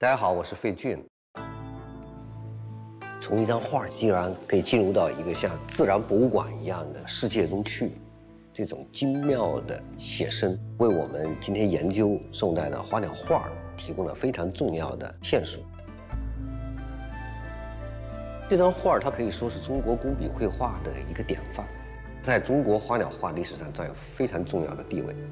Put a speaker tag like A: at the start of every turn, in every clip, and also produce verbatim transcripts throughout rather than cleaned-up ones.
A: 大家好，我是费俊。从一张画竟然可以进入到一个像自然博物馆一样的世界中去，这种精妙的写生，为我们今天研究宋代的花鸟画提供了非常重要的线索。这张画它可以说是中国工笔绘画的一个典范，在中国花鸟画历史上占有非常重要的地位。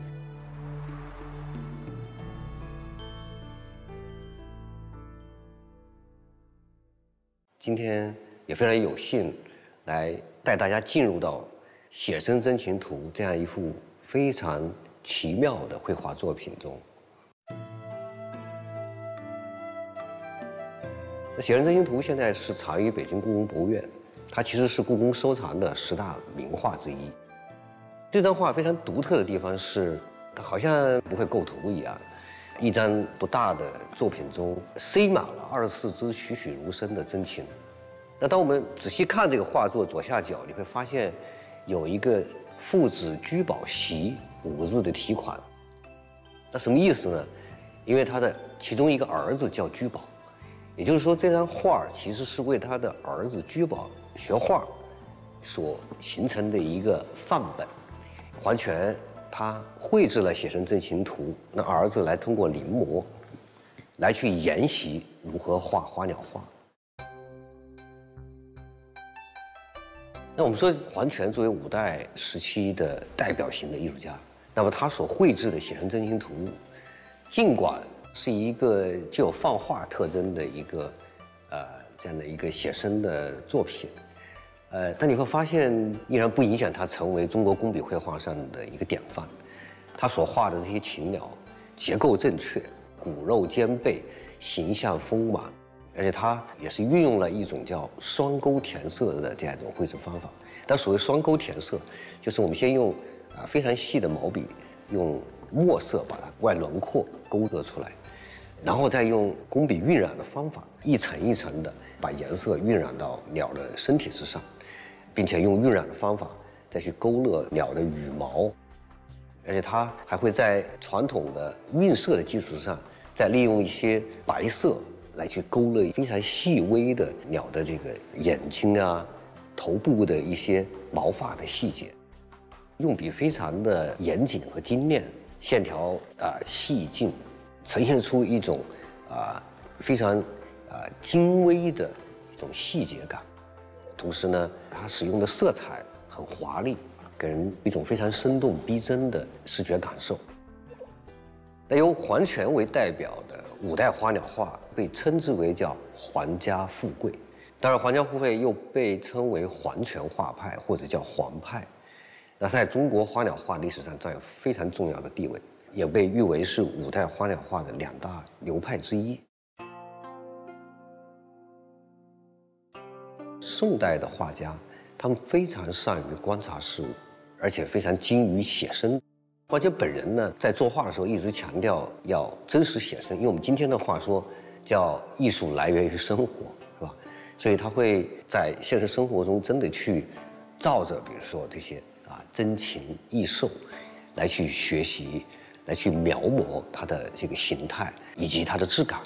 A: 今天也非常有幸，来带大家进入到《写生真情图》这样一幅非常奇妙的绘画作品中。那《写生真情图》现在是藏于北京故宫博物院，它其实是故宫收藏的十大名画之一。这张画非常独特的地方是，它好像不会构图一样。 一张不大的作品中塞满了二十四支栩栩如生的真情。那当我们仔细看这个画作左下角，你会发现有一个“父子居宝习”五个字的题款。那什么意思呢？因为他的其中一个儿子叫居宝，也就是说这张画其实是为他的儿子居宝学画所形成的一个范本。黄权 他绘制了《写生真情图》，那儿子来通过临摹，来去研习如何画花鸟画。那我们说黄权作为五代时期的代表型的艺术家，那么他所绘制的《写生真情图》，尽管是一个具有放画特征的一个呃这样的一个写生的作品。 呃，但你会发现，依然不影响它成为中国工笔绘画上的一个典范。他所画的这些禽鸟，结构正确，骨肉兼备，形象丰满，而且它也是运用了一种叫双钩填色的这样一种绘制方法。但所谓双钩填色，就是我们先用啊非常细的毛笔，用墨色把它外轮廓勾勒出来，然后再用工笔晕染的方法，一层一层的把颜色晕染到鸟的身体之上。 并且用晕染的方法再去勾勒鸟的羽毛，而且它还会在传统的晕色的基础上，再利用一些白色来去勾勒非常细微的鸟的这个眼睛啊、头部的一些毛发的细节，用笔非常的严谨和精炼，线条啊、呃、细劲，呈现出一种啊、呃、非常啊、呃、精微的一种细节感。 同时呢，它使用的色彩很华丽，给人一种非常生动逼真的视觉感受。那由黄权为代表的五代花鸟画被称之为叫皇家富贵，当然皇家富贵又被称为皇权画派或者叫皇派。那在中国花鸟画历史上占有非常重要的地位，也被誉为是五代花鸟画的两大流派之一。 宋代的画家，他们非常善于观察事物，而且非常精于写生。黄权本人呢，在作画的时候一直强调要真实写生，因为我们今天的话说叫艺术来源于生活，是吧？所以他会在现实生活中真的去照着，比如说这些啊真情异兽，来去学习，来去描摹它的这个形态以及它的质感。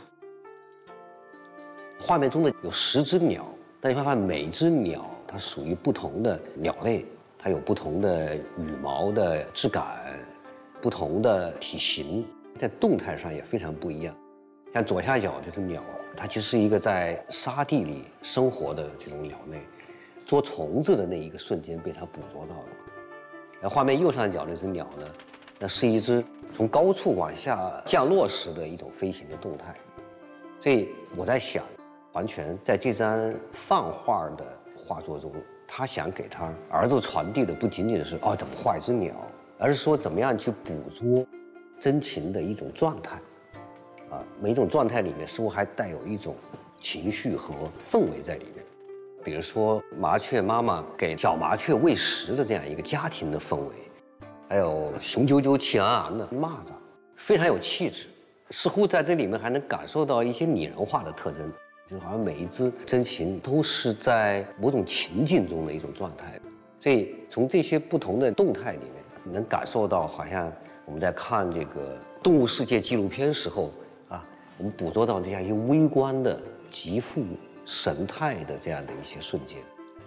A: 画面中的有十只鸟。 但你会发现，每只鸟它属于不同的鸟类，它有不同的羽毛的质感，不同的体型，在动态上也非常不一样。像左下角这只鸟，它其实是一个在沙地里生活的这种鸟类，捉虫子的那一个瞬间被它捕捉到了。而画面右上角那只鸟呢，那是一只从高处往下降落时的一种飞行的动态。所以我在想。 黄权在这张放画的画作中，他想给他儿子传递的不仅仅是哦怎么画一只鸟，而是说怎么样去捕捉真情的一种状态。啊，每一种状态里面似乎还带有一种情绪和氛围在里面。比如说麻雀妈妈给小麻雀喂食的这样一个家庭的氛围，还有雄赳赳气昂昂的蚂蚱，非常有气质，似乎在这里面还能感受到一些拟人化的特征。 就好像每一只真情都是在某种情境中的一种状态，所以从这些不同的动态里面，你能感受到好像我们在看这个动物世界纪录片时候啊， 我们捕捉到这样一些微观的、极富神态的这样的一些瞬间。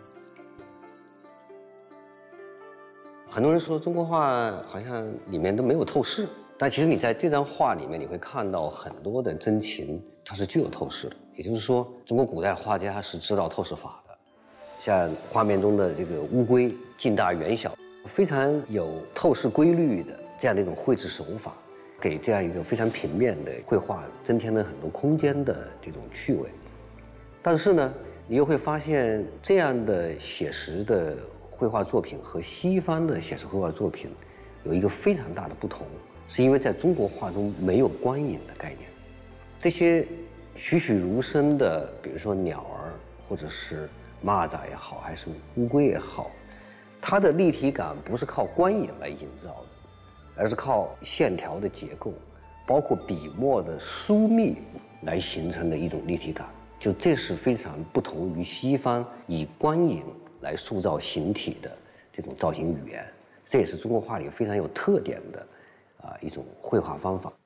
A: 很多人说中国画好像里面都没有透视，但其实你在这张画里面，你会看到很多的真情，它是具有透视的。也就是说，中国古代画家是知道透视法的。像画面中的这个乌龟，近大远小，非常有透视规律的这样的一种绘制手法，给这样一个非常平面的绘画增添了很多空间的这种趣味。但是呢，你又会发现这样的写实的绘画作品和西方的写实绘画作品有一个非常大的不同，是因为在中国画中没有光影的概念。这些栩栩如生的，比如说鸟儿，或者是蚂蚱也好，还是乌龟也好，它的立体感不是靠光影来营造的，而是靠线条的结构，包括笔墨的疏密来形成的一种立体感。就这是非常不同于西方以光影来塑造形体的这种造型语言，这也是中国画里非常有特点的啊一种绘画方法。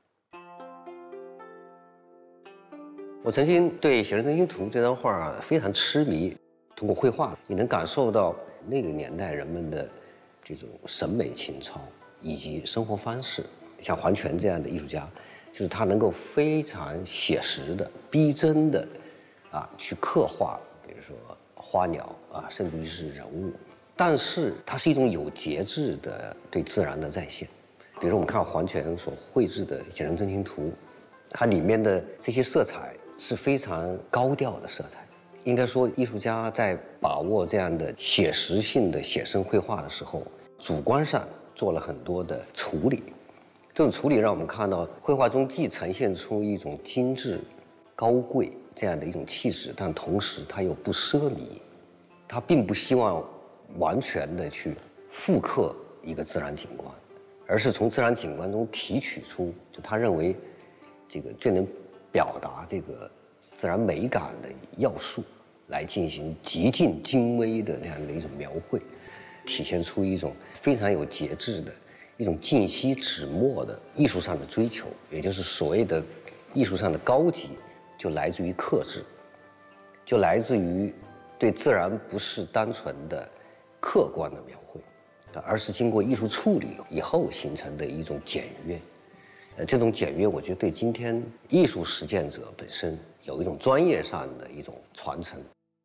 A: 我曾经对《写真真心图》这张画非常痴迷，通过绘画你能感受到那个年代人们的这种审美情操以及生活方式。像黄泉这样的艺术家，就是他能够非常写实的、逼真的啊去刻画，比如说花鸟啊，甚至于是人物，但是它是一种有节制的对自然的再现。比如说我们看黄泉所绘制的《写真真心图》，它里面的这些色彩是非常高调的色彩。应该说，艺术家在把握这样的写实性的写生绘画的时候，主观上做了很多的处理。这种处理让我们看到绘画中既呈现出一种精致、高贵这样的一种气质，但同时它又不奢靡。他并不希望完全的去复刻一个自然景观，而是从自然景观中提取出就他认为这个最能表达这个自然美感的要素，来进行极尽精微的这样的一种描绘，体现出一种非常有节制的一种尽惜纸墨的艺术上的追求。也就是所谓的艺术上的高级，就来自于克制，就来自于对自然不是单纯的客观的描绘，而是经过艺术处理以后形成的一种简约。呃，这种简约，我觉得对今天艺术实践者本身有一种专业上的一种传承。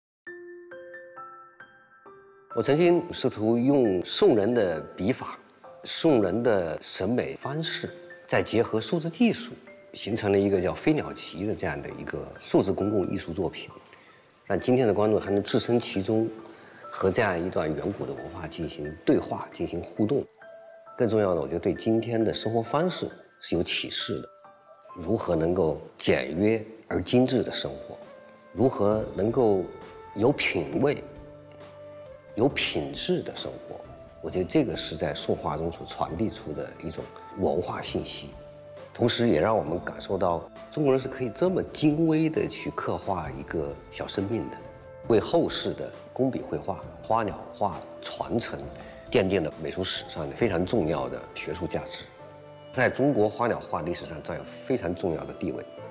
A: 我曾经试图用宋人的笔法、宋人的审美方式，再结合数字技术，形成了一个叫《飞鸟集》的这样的一个数字公共艺术作品，让今天的观众还能置身其中，和这样一段远古的文化进行对话、进行互动。更重要的，我觉得对今天的生活方式是有启示的。如何能够简约而精致的生活？如何能够有品味、有品质的生活？我觉得这个是在宋画中所传递出的一种文化信息，同时也让我们感受到中国人是可以这么精微的去刻画一个小生命的，为后世的工笔绘画、花鸟画传承奠定了美术史上的非常重要的学术价值，在中国花鸟画历史上占有非常重要的地位。